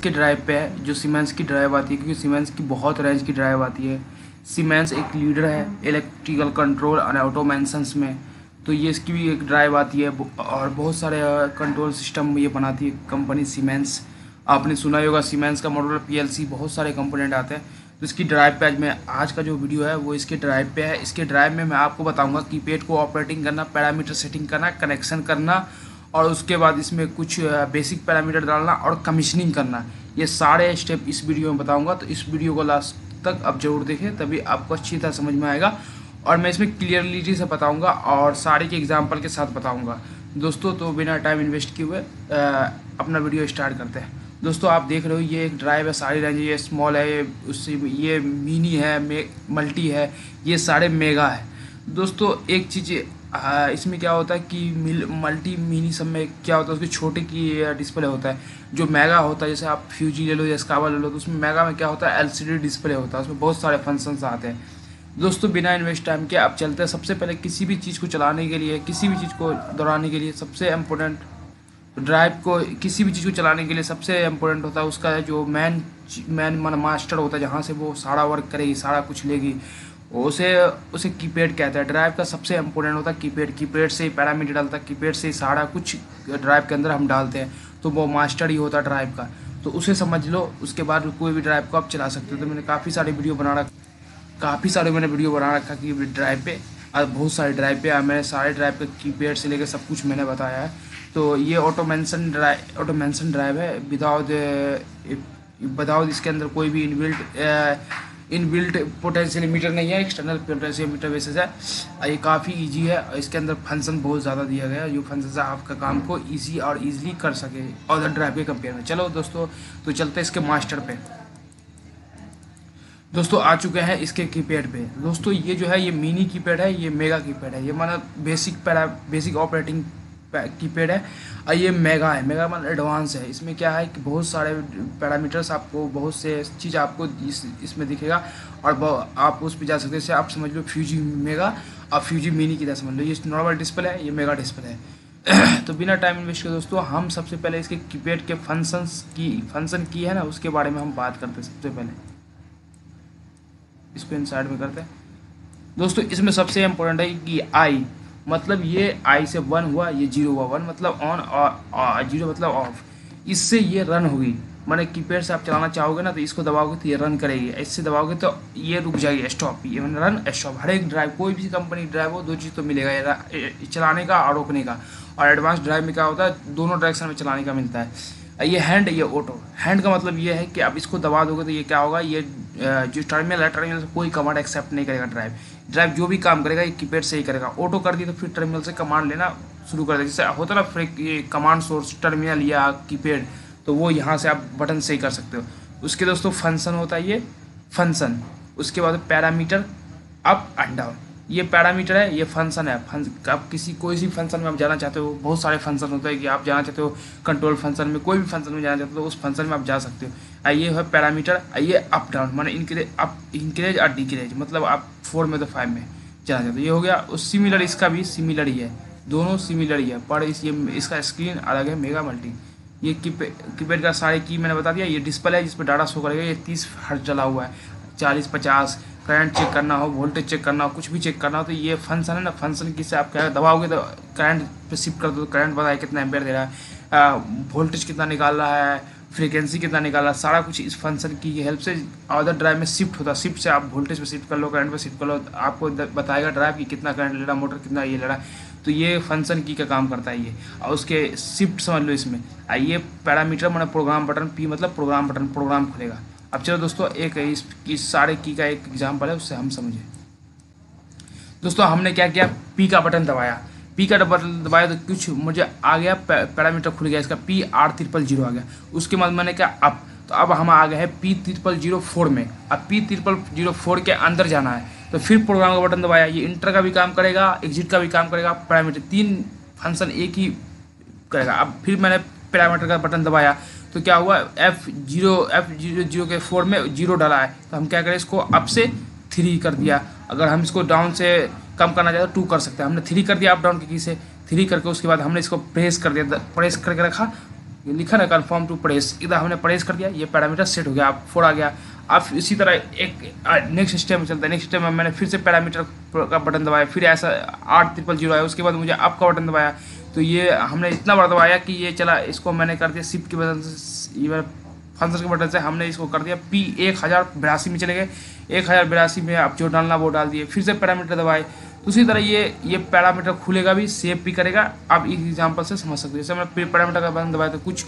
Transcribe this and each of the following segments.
के ड्राइव पे है, जो सीमेंस की ड्राइव आती है, क्योंकि सीमेंस की बहुत रेंज की ड्राइव आती है। सीमेंस एक लीडर है इलेक्ट्रिकल कंट्रोल और ऑटोमेशंस में, तो ये इसकी भी एक ड्राइव आती है और बहुत सारे कंट्रोल सिस्टम ये बनाती है कंपनी सीमेंस। आपने सुना ही होगा सीमेंस का मॉडल पीएलसी, बहुत सारे कंपोनेंट आते हैं। तो इसकी ड्राइव पे आज का जो वीडियो है वो इसके ड्राइव पे है। इसके ड्राइव में मैं आपको बताऊंगा कीपैड को ऑपरेटिंग करना, पैरामीटर सेटिंग करना, कनेक्शन करना और उसके बाद इसमें कुछ बेसिक पैरामीटर डालना और कमीशनिंग करना। ये सारे स्टेप इस वीडियो में बताऊंगा, तो इस वीडियो को लास्ट तक आप जरूर देखें, तभी आपको अच्छी तरह समझ में आएगा और मैं इसमें क्लियरलिटी से बताऊंगा और सारे के एग्जाम्पल के साथ बताऊंगा दोस्तों। तो बिना टाइम इन्वेस्ट किए हुए अपना वीडियो स्टार्ट करते हैं। दोस्तों आप देख रहे हो ये एक ड्राइव है, सारी रेंज, ये स्मॉल है, ये मिनी है, मल्टी है, ये सारे मेगा है। दोस्तों एक चीज़ इसमें क्या होता है कि मल्टी मिनी सब में क्या होता है, उसकी छोटे की डिस्प्ले होता है। जो मेगा होता है, जैसे आप फ्यूजी ले लो या स्कावा ले लो, तो उसमें मेगा में क्या होता है एलसीडी डिस्प्ले होता है, उसमें बहुत सारे फंक्शंस आते हैं। दोस्तों बिना इन्वेस्ट टाइम के आप चलते हैं। सबसे पहले किसी भी चीज़ को चलाने के लिए, किसी भी चीज़ को दोहराने के लिए सबसे इम्पोर्टेंट ड्राइव को, किसी भी चीज़ को चलाने के लिए सबसे इम्पोर्टेंट होता है उसका जो मैन मास्टर होता है, जहाँ से वो सारा वर्क करेगी, सारा कुछ लेगी, उसे कीपैड कहता है। ड्राइव का सबसे इम्पोर्टेंट होता है कीपैड से ही पैरामीटर डालता है, कीपैड से ही सारा कुछ ड्राइव के अंदर हम डालते हैं, तो वो मास्टर ही होता है ड्राइव का। तो उसे समझ लो, उसके बाद कोई भी ड्राइव को आप चला सकते हो। तो मैंने काफ़ी सारे वीडियो बना रखा कि ड्राइव पे, और बहुत सारे ड्राइव पे मैंने सारे ड्राइव के कीपैड से लेकर सब कुछ मैंने बताया है। तो ये ऑटोमेशन ड्राइव है विदाउट इसके अंदर कोई भी इनबिल्ट पोटेंशियल मीटर नहीं है, एक्सटर्नल पोटेंशियल मीटर बेसिस है। ये काफ़ी इजी है और इसके अंदर फंक्शन बहुत ज़्यादा दिया गया है, जो फंक्शन आपका काम को इजी और इजीली कर सके अदर ड्राइव के कंपेयर में। चलो दोस्तों तो चलते हैं इसके मास्टर पे। दोस्तों आ चुके हैं इसके कीपैड पे। दोस्तों ये जो है ये मिनी कीपैड है, ये मेगा कीपैड है। ये माना बेसिक ऑपरेटिंग कीपैड है और ये मेगा है। मेगा मतलब एडवांस है। इसमें क्या है कि बहुत सारे पैरामीटर्स आपको, बहुत से चीज़ आपको इसमें दिखेगा और आप उस पर जा सकते हैं। जैसे आप समझ लो फ्यूजी मेगा और फ्यूजी मिनी की तरह समझ लो। ये नॉर्मल डिस्प्ले है, ये मेगा डिस्प्ले है। तो बिना टाइम इन्वेस्ट किए दोस्तों हम सबसे पहले इसके कीपैड के फंक्शन की है ना, उसके बारे में हम बात करते हैं। सबसे पहले इसको इन साइड में करते हैं दोस्तों। इसमें सबसे इम्पोर्टेंट है कि आई, मतलब ये आई से 1 हुआ, ये 0 हुआ। 1 मतलब ऑन और 0 मतलब ऑफ। इससे ये रन होगी। मैंने कीपैड से आप चलाना चाहोगे ना, तो इसको दबाओगे तो ये रन करेगी, इससे दबाओगे तो ये रुक जाएगी, स्टॉप। ये रन स्टॉप। हर एक ड्राइव, कोई भी कंपनी ड्राइव हो, दो चीज़ तो मिलेगा, चलाने का और रोकने का। और एडवांस ड्राइव में क्या होता है, दोनों डायरेक्शन में चलाने का मिलता है। ये हैंड, ये ऑटो। हैंड का मतलब ये है कि आप इसको दबा दोगे तो ये क्या होगा, ये जो टर्मिनल है, टर्मिनल से कोई कमांड एक्सेप्ट नहीं करेगा ड्राइव जो भी काम करेगा ये कीपैड से ही करेगा। ऑटो कर दी तो फिर टर्मिनल से कमांड लेना शुरू कर देगा। जैसे होता है ना फिर ये कमांड सोर्स टर्मिनल या कीपैड, तो वो यहाँ से आप बटन से ही कर सकते हो। उसके दोस्तों फंक्शन होता है, ये फंक्शन। उसके बाद पैरामीटर अप एंड डाउन, ये पैरामीटर है, ये फंक्शन है। आप कोई सी फंक्शन में आप जाना चाहते हो, बहुत सारे फंक्शन होते हैं कि आप जाना चाहते हो कंट्रोल फंक्शन में, कोई भी फंक्शन में जाना चाहते हो तो उस फंक्शन में आप जा सकते हो। ये है पैरामीटर। ये अप डाउन माने इंक्रीज और डिक्रीज, मतलब आप 4 में तो 5 में जाना चाहते हो, ये हो गया। उस सिमिलर, इसका भी सिमिलर ही है, दोनों सिमिलर ही है, पर इसका स्क्रीन अलग है, मेगा मल्टी। ये कीपैड का सारे की मैंने बता दिया। ये डिस्प्ले है जिस पर डाटा शो करेगा। ये 30 हर्ट्ज चला हुआ है, 40-50 करंट चेक करना हो, वोल्टेज चेक करना हो, कुछ भी चेक करना हो तो ये फंक्शन है ना, फंक्शन किससे आप क्या दबाओगे तो करंट पे शिफ्ट कर दो, करंट बताए कितना एम्पेयर दे रहा है, वोल्टेज कितना निकाल रहा है, फ्रीक्वेंसी कितना निकाल रहा है, सारा कुछ इस फंक्शन की हेल्प से अदर ड्राइव में शिफ्ट होता है। शिफ्ट से आप वोल्टेज पे शिफ्ट कर लो, करंट पे शिफ्ट कर लो, आपको बताएगा ड्राइव की कितना करंट ले रहा है, मोटर कितना ये ले रहा है। तो ये फंक्शन की का काम करता है ये। और उसके शिफ्ट समझ लो इसमें। ये पैरामीटर मैंने प्रोग्राम बटन, पी मतलब प्रोग्राम बटन, प्रोग्राम खुलेगा। अब चलो दोस्तों एक इस सारे की का एक एग्जाम्पल है, उससे हम समझे। दोस्तों हमने क्या किया, पी का बटन दबाया। पी का बटन दबाया तो कुछ मुझे आ गया, पैरामीटर खुल गया, इसका PR000 आ गया। उसके बाद मैंने क्या अप, तो अब हम आ गए हैं P0004 में। अब P0004 के अंदर जाना है तो फिर प्रोग्राम का बटन दबाया। ये इंटर का भी काम करेगा, एग्जिट का भी काम करेगा, पैरामीटर 3 फंक्शन एक ही करेगा। अब फिर मैंने पैरामीटर का बटन दबाया तो क्या हुआ, F0 के 4 में 0 डाला है, तो हम क्या करें, इसको अप से 3 कर दिया। अगर हम इसको डाउन से कम करना चाहते तो 2 कर सकते हैं। हमने 3 कर दिया अप डाउन की से, 3 करके उसके बाद हमने इसको प्रेस कर दिया, प्रेस करके रखा ये लिखा ना कन्फर्म टू प्रेस, इधर हमने प्रेस कर दिया, ये पैरामीटर सेट हो गया, आप 4 आ गया। अब इसी तरह एक नेक्स्ट स्टेप में चलता है। नेक्स्ट स्टेप में मैंने फिर से पैरामीटर का बटन दबाया, फिर ऐसा 8000 आया। उसके बाद मुझे अप का बटन दबाया, तो ये हमने इतना बड़ा दबाया कि ये चला। इसको मैंने कर दिया शिफ्ट के बटन से, ये फंक्शन के बटन से हमने इसको कर दिया P1082 में चले गए। 1082 में आप जो डालना वो डाल दिए, फिर से पैरामीटर दबाए। तो उसी तरह ये पैरामीटर खुलेगा भी, सेव भी करेगा। आप इस एग्जांपल से समझ सकते हो। जैसे मैंने पैरामीटर का बटन दबाया तो कुछ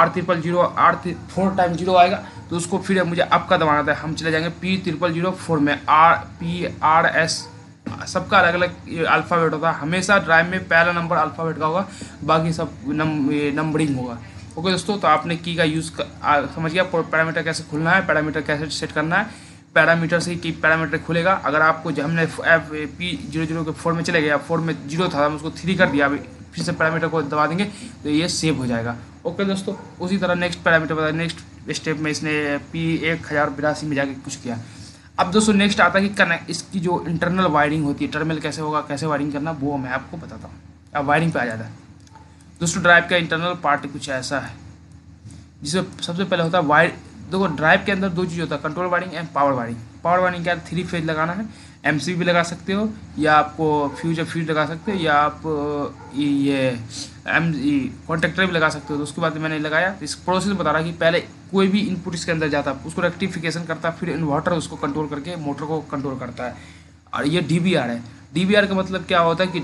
4 टाइम 0 आएगा, तो उसको फिर मुझे अप का दबाना था। हम चले जाएंगे P0004 में, PRS सबका अलग अलग अल्फ़ाबेट होता है। हमेशा ड्राइव में पहला नंबर अल्फ़ाबेट का होगा, बाकी सब नंबरिंग होगा। ओके दोस्तों, तो आपने की का यूज़ समझ गया, पैरामीटर कैसे खुलना है, पैरामीटर कैसे सेट करना है। पैरामीटर से की पैरामीटर खुलेगा। अगर आपको जब हमने P00 के 4 में चले गए, 4 में 0 था, हम उसको 3 कर दिया, अभी फिर से पैरामीटर को दबा देंगे तो ये सेव हो जाएगा। ओके दोस्तों, उसी तरह नेक्स्ट पैरामीटर बताया, नेक्स्ट स्टेप में इसने P1082 में जाके कुछ किया। अब दोस्तों नेक्स्ट आता है कि कनेक्ट, इसकी जो इंटरनल वायरिंग होती है, टर्मिनल कैसे होगा, कैसे वायरिंग करना, वो मैं आपको बताता हूँ। अब वायरिंग पे आ जाता है दोस्तों। ड्राइव का इंटरनल पार्ट कुछ ऐसा है, जिसमें सबसे पहले होता है वायर। देखो ड्राइव के अंदर 2 चीज़ होता है, control wiring and power wiring. Power wiring क्या है, 3 फेज लगाना है, MCB भी लगा सकते हो, या आपको फ्यूज फीड लगा सकते हो, या आप ये कॉन्टेक्टर भी लगा सकते हो। तो उसके बाद मैंने लगाया। इस प्रोसेस बता रहा कि पहले कोई भी इनपुट इसके अंदर जाता है, उसको रेक्टिफिकेशन करता है, फिर इन्वर्टर उसको कंट्रोल करके मोटर को कंट्रोल करता है। और ये DVR है। DVR का मतलब क्या होता है कि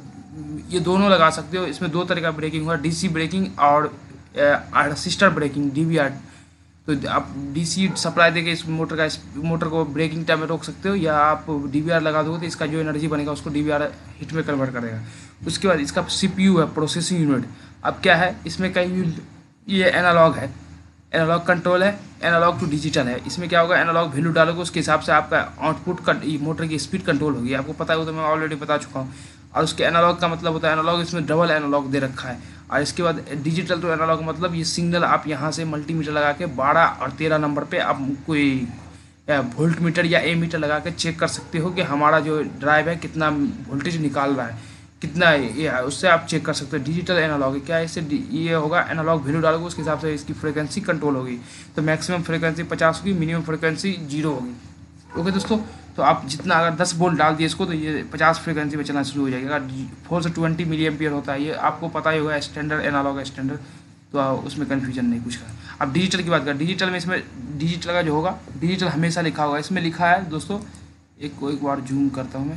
ये दोनों लगा सकते हो। इसमें 2 तरह का ब्रेकिंग हुआ, DC ब्रेकिंग और सिस्टर ब्रेकिंग, DVR। तो आप DC सप्लाई देके इस मोटर को ब्रेकिंग टाइम में रोक सकते हो, या आप DVR लगा दोगे तो इसका जो एनर्जी बनेगा उसको DVR हिट में कन्वर्ट करेगा। उसके बाद इसका CPU है, प्रोसेसिंग यूनिट। अब क्या है, इसमें कहीं ये एनालॉग है, एनालॉग कंट्रोल है, एनालॉग टू डिजिटल है। इसमें क्या होगा, एनालॉग वैल्यू डालोगे उसके हिसाब से आपका आउटपुट मोटर की स्पीड कंट्रोल होगी। आपको पता है, तो मैं ऑलरेडी बता चुका हूँ। और उसके एनालॉग का मतलब होता है, एनालॉग इसमें डबल एनालॉग दे रखा है। और इसके बाद डिजिटल टू एनालॉग मतलब ये सिग्नल आप यहाँ से मल्टीमीटर लगा के 12 और 13 नंबर पे आप कोई वोल्ट मीटर या एमीटर लगा के चेक कर सकते हो कि हमारा जो ड्राइव है कितना वोल्टेज निकाल रहा है, कितना ये है, उससे आप चेक कर सकते हो। डिजिटल एनालॉग क्या है, इससे ये होगा, एनालॉग वैल्यू डालोगे उसके हिसाब से इसकी फ्रीक्वेंसी कंट्रोल होगी। तो मैक्सिमम फ्रीक्वेंसी 50 होगी, मिनिमम फ्रीक्वेंसी 0 होगी। ओके दोस्तों, तो आप जितना अगर 10 वोल्ट डाल दिए इसको, तो ये 50 फ्रीक्वेंसी पे चलना शुरू हो जाएगा। 4 से 20 मिली एम्पियर होता है, ये आपको पता ही होगा, स्टैंडर्ड एनालॉग है स्टैंडर्ड, तो उसमें कन्फ्यूजन नहीं कुछ का। अब डिजिटल की बात करें, डिजिटल में इसमें डिजिटल का जो होगा, डिजिटल हमेशा लिखा होगा। इसमें लिखा है दोस्तों, एक बार जूम करता हूँ मैं।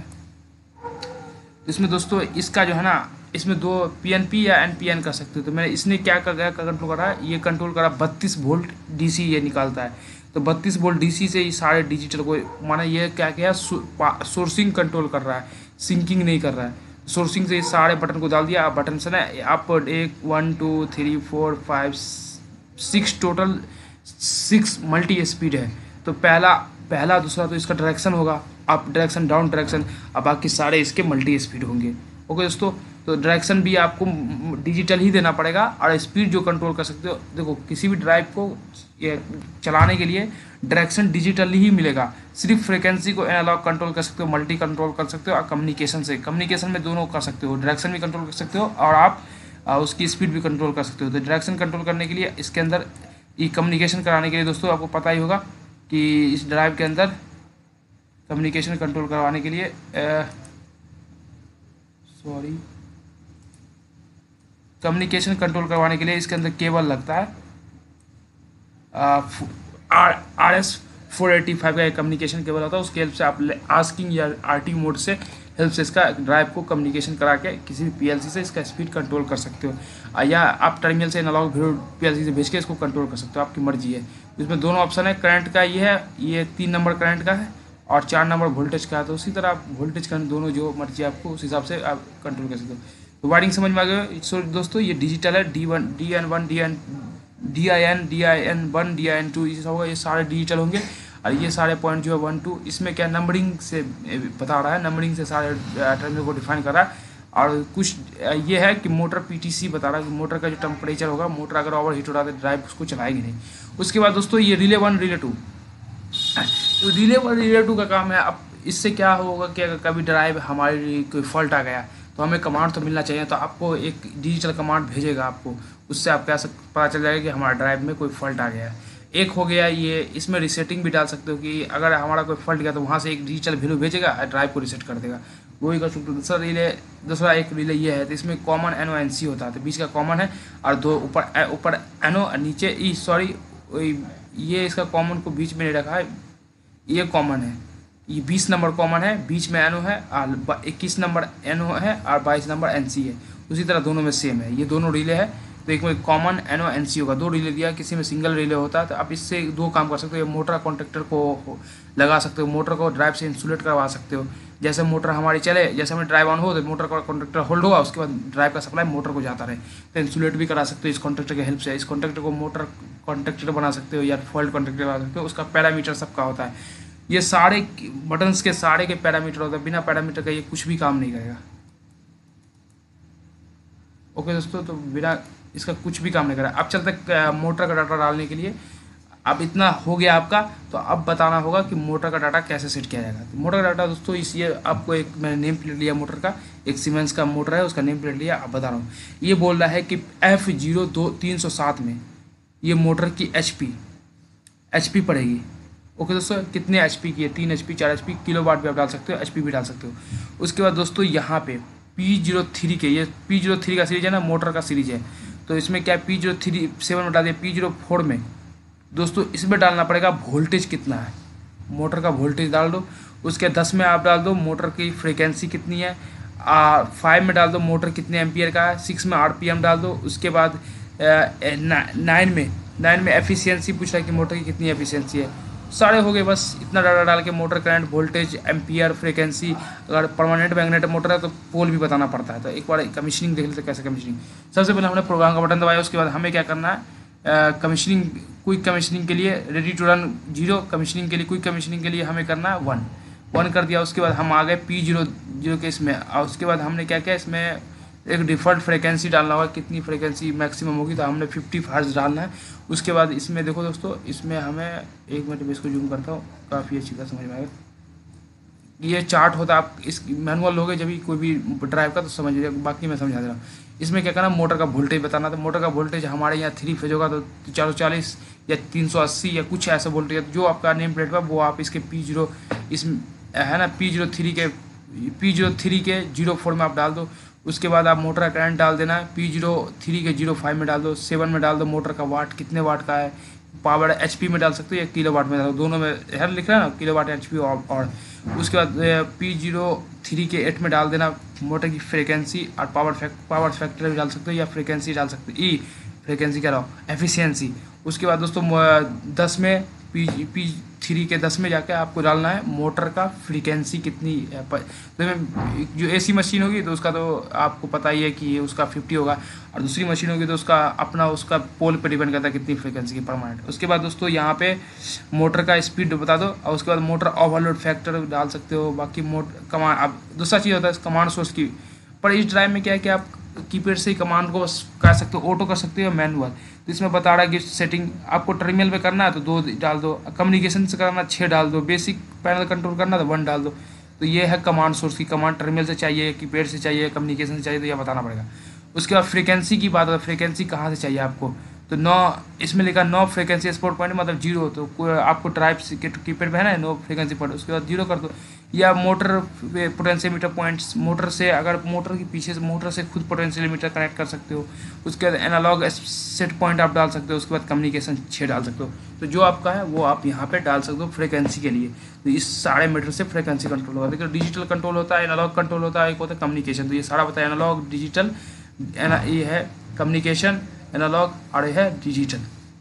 इसमें दोस्तों इसका जो है ना, इसमें 2 PNP या NPN कर सकते हो। तो मैंने इसने क्या कंट्रोल करा है, ये कंट्रोल करा 32 वोल्ट DC ये निकालता है। तो 32 वोल्ट DC से ये सारे डिजिटल को, माना ये क्या क्या सोर्सिंग कंट्रोल कर रहा है, सिंकिंग नहीं कर रहा है। सोर्सिंग से ये सारे बटन को डाल दिया। आप बटन से ना आप 1 2 3 4 5 6 टोटल 6 मल्टी स्पीड है। तो पहला दूसरा तो इसका डायरेक्शन होगा, अप डायरेक्शन, डाउन डायरेक्शन, अब बाकी सारे इसके मल्टी स्पीड होंगे। ओके दोस्तों, तो डायरेक्शन भी आपको डिजिटल ही देना पड़ेगा, और स्पीड जो कंट्रोल कर सकते हो। देखो किसी भी ड्राइव को ये चलाने के लिए डायरेक्शन डिजिटल ही मिलेगा। सिर्फ फ्रीक्वेंसी को एनालॉग कंट्रोल कर सकते हो, मल्टी कंट्रोल कर सकते हो, और कम्युनिकेशन में दोनों कर सकते हो। डायरेक्शन भी कंट्रोल कर सकते हो और आप उसकी स्पीड भी कंट्रोल कर सकते हो। तो डायरेक्शन कंट्रोल करने के लिए इसके अंदर ये कम्युनिकेशन कराने के लिए दोस्तों आपको पता ही होगा कि इस ड्राइव के अंदर कम्युनिकेशन कंट्रोल करवाने के लिए कम्युनिकेशन कंट्रोल करवाने के लिए इसके अंदर केबल लगता है। RS485 का एक कम्युनिकेशन केबल होता है, उसके हेल्प से आप आस्किंग या RT मोड से हेल्प से इसका ड्राइव को कम्युनिकेशन करा के किसी भी PLC से इसका स्पीड कंट्रोल कर सकते हो, या आप टर्मिनल से एनालॉग PLC से भेज के इसको कंट्रोल कर सकते हो, आपकी मर्जी है। इसमें दोनों ऑप्शन है, करंट का ये है, ये 3 नंबर करंट का है, और 4 नंबर वोल्टेज का है। तो उसी तरह आप वोल्टेज करंट दोनों जो मर्जी आपको उस हिसाब से आप कंट्रोल कर सकते हो। तो वायरिंग समझ में आ गया। सो दोस्तों ये डिजिटल है, DN1 DIN1 DIN2 ये सब होगा, ये सारे डिजिटल होंगे। और ये सारे पॉइंट जो है 1 2, इसमें क्या नंबरिंग से बता रहा है, नंबरिंग से सारे टर्मिनल को डिफाइन कर रहा है। और कुछ ये है कि मोटर PTC बता रहा है कि मोटर का जो टेम्परेचर होगा, मोटर अगर ओवर हीट हो रहा है तो ड्राइव उसको चलाएगी नहीं। उसके बाद दोस्तों ये रिले 1 रिले 2, तो रिले 1 रिले 2 का काम है। अब इससे क्या होगा कि अगर कभी ड्राइव हमारी कोई फॉल्ट आ गया, तो हमें कमांड तो मिलना चाहिए। तो आपको एक डिजिटल कमांड भेजेगा आपको, उससे आप कैसे पता चल जाएगा कि हमारा ड्राइव में कोई फॉल्ट आ गया है। एक हो गया ये, इसमें रीसेटिंग भी डाल सकते हो कि अगर हमारा कोई फॉल्ट गया तो वहाँ से एक डिजिटल वैल्यू भेजेगा, ड्राइव को रीसेट कर देगा, वो ही कर सकते हो। दूसरा एक रिले ये है, तो इसमें कॉमन एनो एन सी होता है, तो बीच का कॉमन है और दो ऊपर एनो नीचे ई, सॉरी ये इसका कॉमन को बीच में नहीं रखा है, ये कॉमन है, ये 20 नंबर कॉमन है, बीच में एनो है और 21 नंबर एनो है और 22 नंबर एन सी है। उसी तरह दोनों में सेम है, ये दोनों रिले है। तो एक में कॉमन एनो एन सी होगा, 2 रिले दिया, किसी में सिंगल रिले होता है। तो आप इससे 2 काम कर सकते हो, मोटर कॉन्ट्रैक्टर को लगा सकते हो, मोटर को ड्राइव से इंसुलेट करवा सकते हो। जैसे मोटर हमारी चले, जैसे हमें ड्राइव ऑन हो तो मोटर का कॉन्ट्रैक्टर होल्ड होगा, उसके बाद ड्राइव का सप्लाई मोटर को जाता रहे, तो इंसुलेट भी करा सकते हो इस कॉन्ट्रैक्टर की हेल्प से। इस कॉन्ट्रैक्टर को मोटर कॉन्ट्रैक्टर बना सकते हो या फॉल्ट कॉन्ट्रैक्टर बना सकते हो, उसका पैरामीटर सबका होता है। ये सारे बटन्स के सारे के पैरामीटर होता है, बिना पैरामीटर का ये कुछ भी काम नहीं करेगा। ओके दोस्तों, तो बिना इसका कुछ भी काम नहीं करेगा। अब चलते मोटर का डाटा डालने के लिए। अब इतना हो गया आपका, तो अब बताना होगा कि मोटर का डाटा कैसे सेट किया जाएगा। तो मोटर का डाटा दोस्तों, इस ये आपको एक मैंने नेम प्लेट लिया मोटर का, एक सीमेंस का मोटर है, उसका नेम प्लेट लिया। अब बता रहा हूँ, ये बोल रहा है कि F0307 में ये मोटर की एच पी पड़ेगी। ओके दोस्तों, कितने एच पी की है, 3 HP 4 HP, किलो वाट भी आप डाल सकते हो, HP भी डाल सकते हो। उसके बाद दोस्तों यहाँ पे P03 के, ये P03 का सीरीज है ना, मोटर का सीरीज है। तो इसमें क्या P037 में डाल दिया, P04 में दोस्तों इसमें डालना पड़ेगा वोल्टेज कितना है, मोटर का वोल्टेज डाल दो। उसके 10 में आप डाल दो मोटर की फ्रीक्वेंसी कितनी है, 5 में डाल दो मोटर कितने एम्पियर का है, 6 में RPM डाल दो। उसके बाद 9 में एफिशिएंसी पूछ रहा है कि मोटर की कितनी एफिशिएंसी है। सारे हो गए, बस इतना डाटा डाल के motor current, voltage, ampere, frequency. अगर परमानेंट मैग्नेट मोटर है तो पोल भी बताना पड़ता है। तो एक बार कमीशनिंग देख लेते कैसे कमीशनिंग। सबसे पहले हमने प्रोग्राम का बटन दबाया, उसके बाद हमें क्या करना है, कमीशनिंग, क्विक कमीशनिंग के लिए रेडी टू रन 0, कमीशनिंग के लिए, क्विक कमीशनिंग के लिए हमें करना है 1 कर दिया। उसके बाद हम आ गए P00 के इसमें, और उसके बाद हमने क्या किया, इसमें एक डिफ़ॉल्ट फ्रीक्वेंसी डालना होगा, कितनी फ्रीक्वेंसी मैक्सिमम होगी, तो हमने 50 हर्ट्ज डालना है। उसके बाद इसमें देखो दोस्तों, इसमें हमें 1 मिनट में इसको जूम करता हूँ, काफ़ी अच्छी तरह समझ में आएगा। ये चार्ट होता है, आप इस मैनुअल लोगे जब भी कोई भी ड्राइव का, तो समझ लीजिए, बाकी मैं समझा दे रहा हूँ। इसमें क्या करना, मोटर का वोल्टेज बताना। तो मोटर का वोल्टेज हमारे यहाँ 3 फेज होगा, तो 440 या 380 या कुछ ऐसा वोल्टेज, जो आपका नेम प्लेट पर, वो आप इसके P0 इस है ना, P03 के 04 में आप डाल दो। उसके बाद आप मोटर का करंट डाल देना है, P03 के 05 में डाल दो, 7 में डाल दो मोटर का वाट कितने वाट का है, पावर HP में डाल सकते हो या किलो वाट में डाल दो, दोनों में हर लिख रहा है ना, किलो वाट HP और उसके बाद P03 के 8 में डाल देना मोटर की फ्रीक्वेंसी और पावर फैक्टर भी डाल सकते हो या फ्रीक्वेंसी डाल सकते हो, फ्रीक्वेंसी कह रहा हूँ, एफिशिएंसी। उसके बाद दोस्तों 10 में P3 के 10 में जाकर आपको डालना है मोटर का फ्रीक्वेंसी कितनी है। तो जो AC मशीन होगी तो उसका तो आपको पता ही है कि उसका 50 होगा, और दूसरी मशीन होगी तो उसका पोल पे डिपेंड करता है कितनी फ्रीक्वेंसी की परमानेंट। उसके बाद दोस्तों यहाँ पे मोटर का स्पीड बता दो, और उसके बाद मोटर ओवरलोड फैक्टर डाल सकते हो। बाकी कमांड, अब दूसरा चीज़ होता है कमांड सोर्स की, पर इस ड्राइव में क्या है कि आप कीपैड से ही कमांड को कर सकते हो, ऑटो कर सकते हो, मैनुअल। तो इसमें बता रहा है कि सेटिंग आपको टर्मिनल पे करना है तो 2 डाल दो, कम्युनिकेशन से करना 6 डाल दो, बेसिक पैनल कंट्रोल करना तो 1 डाल दो। तो ये है कमांड सोर्स की, कमांड टर्मिनल से चाहिए, कीपैड से चाहिए, कम्युनिकेशन से चाहिए, तो यह बताना पड़ेगा। उसके बाद फ्रीक्वेंसी की बात है, फ्रीक्वेंसी कहाँ से चाहिए आपको, तो 9 इसमें लिखा 9 फ्रीक्वेंसी एक्सपोर्ट पॉइंट मतलब 0, तो आपको ड्राइव कीपैड पे है ना 9 फ्रीक्वेंसी पॉइंट, उसके बाद 0 कर दो। या मोटर पोटेंशियोमीटर पॉइंट्स, मोटर से अगर मोटर के पीछे से मोटर से खुद पोटेंशियोमीटर कनेक्ट कर सकते हो। उसके बाद एनालॉग सेट पॉइंट आप डाल सकते हो। उसके बाद कम्युनिकेशन 6 डाल सकते हो। तो जो आपका है वो आप यहाँ पे डाल सकते हो फ्रीक्वेंसी के लिए। तो इस सारे मीटर से फ्रीक्वेंसी कंट्रोल होगा। देखिए डिजिटल कंट्रोल होता है, एनालॉग कंट्रोल होता है, एक होता है कम्युनिकेशन। तो ये सारा बताया, एनालॉग, डिजिटल, ये है कम्युनिकेशन, एनालॉग, और ये है डिजिटल,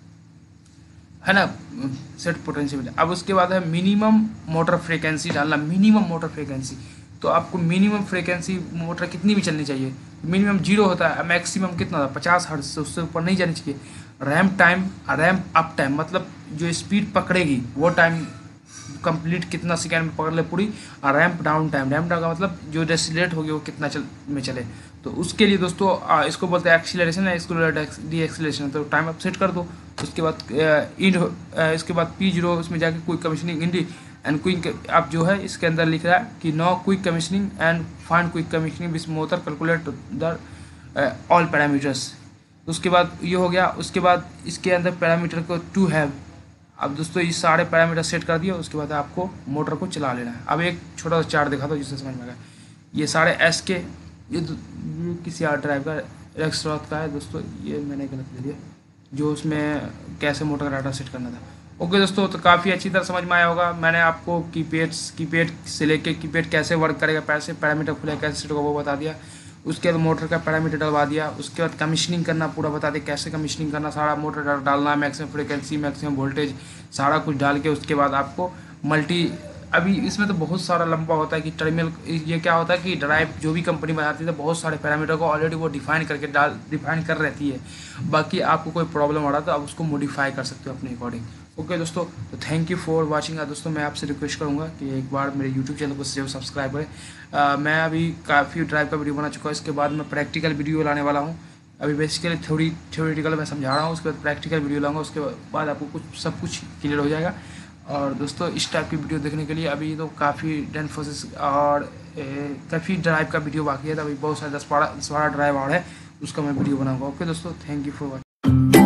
है ना, सेट पोटेंशियल। अब उसके बाद है मिनिमम मोटर फ्रीक्वेंसी डालना, मिनिमम मोटर फ्रीक्वेंसी। तो आपको मिनिमम फ्रीक्वेंसी मोटर कितनी भी चलनी चाहिए, मिनिमम 0 होता है, मैक्सिमम कितना होता है 50 हर्ट्ज से उससे ऊपर नहीं जानी चाहिए। Ramp time, ramp up time मतलब जो स्पीड पकड़ेगी वो टाइम कंप्लीट कितना सेकेंड में पकड़ ले पूरी, और ramp down time, ramp down का मतलब जो डेसिलेट होगी वो कितना में चले। तो उसके लिए दोस्तों इसको बोलते हैं एक्सीलरेशन है, इसको डी एक्सीलरेशन। तो टाइम आप सेट कर दो। उसके बाद इसके बाद P0 उसमें जाके कोई कमीशनिंग एंड क्विक आप जो है इसके अंदर लिख रहा है कि no quick commissioning and find quick commissioning with motor calculate the all parameters. तो उसके बाद ये हो गया। उसके बाद इसके अंदर पैरामीटर को टू हैव। अब दोस्तों ये सारे पैरामीटर सेट कर दिए, उसके बाद आपको मोटर को चला लेना है। अब एक छोटा सा चार्ट दिखा दो जिससे समझ में आ गया। ये सारे एस के ये किसी आर ड्राइव का एक्सट्रॉथ का है दोस्तों, ये मैंने गलत ले लिया, जो उसमें कैसे मोटर का डाटा सेट करना था। ओके दोस्तों, तो काफ़ी अच्छी तरह समझ में आया होगा। मैंने आपको कीपैड से लेके कीपैड कैसे वर्क करेगा, कैसे पैरामीटर खुलेगा, कैसे सेट होगा वो बता दिया। उसके बाद मोटर का पैरामीटर डलवा दिया। उसके बाद कमीशनिंग करना पूरा बता दिया, कैसे कमीशनिंग करना, सारा मोटर डालना, मैक्सिमम फ्रिक्वेंसी, मैक्सिमम वोल्टेज, सारा कुछ डाल के उसके बाद आपको मल्टी, अभी इसमें तो बहुत सारा लंबा होता है कि टर्मिनल, ये क्या होता है कि ड्राइव जो भी कंपनी बनाती है तो बहुत सारे पैरामीटर को ऑलरेडी वो डिफाइन कर रहती है। बाकी आपको कोई प्रॉब्लम आ रहा है तो आप उसको मॉडिफाई कर सकते हो अपने अकॉर्डिंग। ओके दोस्तों, तो थैंक यू फॉर वाचिंग। दोस्तों मैं आपसे रिक्वेस्ट करूंगा कि एक बार मेरे यूट्यूब चैनल को जरूर सब्सक्राइब करें। मैं अभी काफ़ी ड्राइव का वीडियो बना चुका हूँ, इसके बाद मैं प्रैक्टिकल वीडियो लाने वाला हूँ। अभी बेसिकली थ्योरेटिकल मैं समझा रहा हूँ, उसके बाद प्रैक्टिकल वीडियो लाऊंगा, उसके बाद आपको सब कुछ क्लियर हो जाएगा। और दोस्तों इस टाइप की वीडियो देखने के लिए अभी तो काफ़ी डेनफोसिस और काफ़ी ड्राइव का वीडियो बाकी है, तो अभी बहुत सारे 10-12 ड्राइव और है, उसका मैं वीडियो बनाऊंगा। ओके दोस्तों, थैंक यू फॉर वॉचिंग।